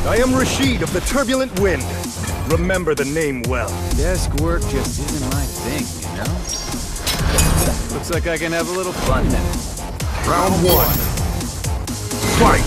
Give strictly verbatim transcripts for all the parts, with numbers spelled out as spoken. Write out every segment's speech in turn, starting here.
I am Rashid of the Turbulent Wind. Remember the name well. Desk work just isn't my thing, you know? Looks like I can have a little fun now. Round one. Fight!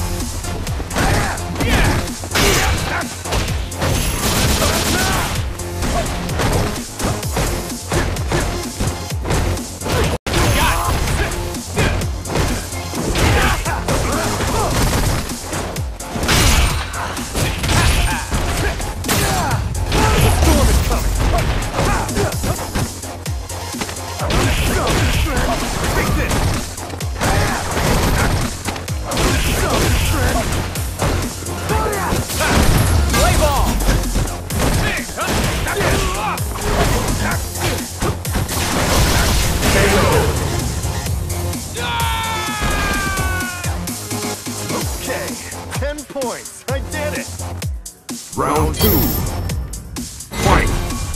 Points. I did it. Round two. Fight.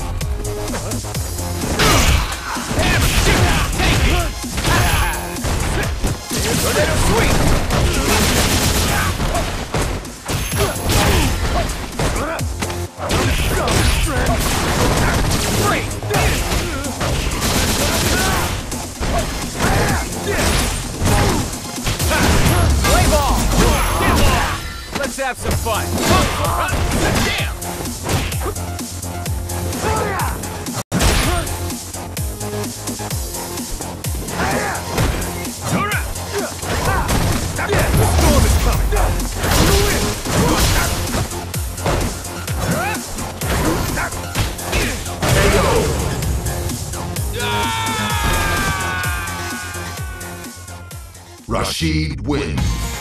Tornado sweep. Play ball. Let's have some fun. Damn! The storm is coming. Rashid wins.